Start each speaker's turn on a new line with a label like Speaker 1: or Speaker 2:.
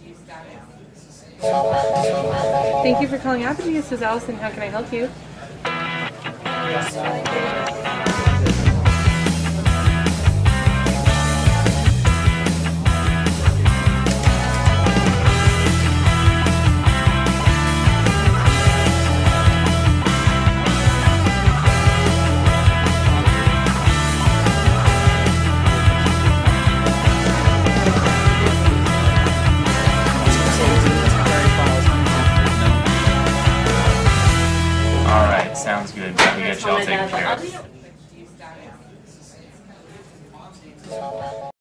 Speaker 1: Thank you for calling Apogee. This is Allison. How can I help you?
Speaker 2: Alright, sounds good. Glad we got y'all taken care of.